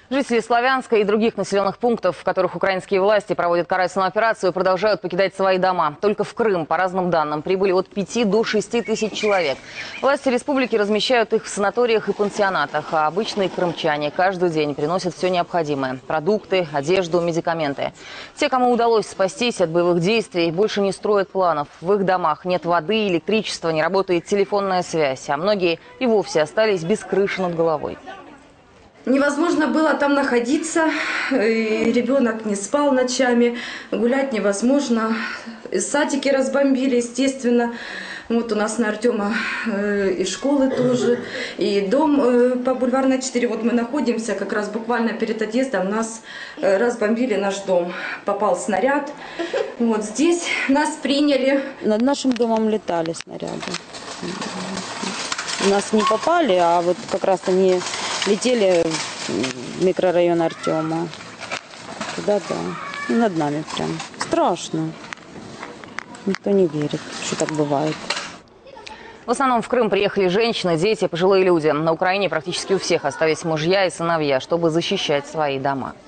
Жители Славянска и других населенных пунктов, в которых украинские власти проводят карательную операцию, продолжают покидать свои дома. Только в Крым, по разным данным, прибыли от 5 до 6 тысяч человек. Власти республики размещают их в санаториях и пансионатах, а обычные крымчане каждый день приносят все необходимое – продукты, одежду, медикаменты. Те, кому удалось спастись от боевых действий, больше не строят планов. В их домах нет воды, электричества, не работает телефонная связь, а многие и вовсе остались без крыши над головой. Невозможно было там находиться, ребенок не спал ночами, гулять невозможно. Садики разбомбили, естественно. Вот у нас на Артема и школы тоже, и дом по Бульварной 4. Вот мы находимся, как раз буквально перед отъездом нас разбомбили наш дом. Попал снаряд, вот здесь нас приняли. Над нашим домом летали снаряды. У нас не попали, а вот как раз они летели в микрорайон Артема. Туда, да. И над нами прям. Страшно. Никто не верит, что так бывает. В основном в Крым приехали женщины, дети, пожилые люди. На Украине практически у всех остались мужья и сыновья, чтобы защищать свои дома.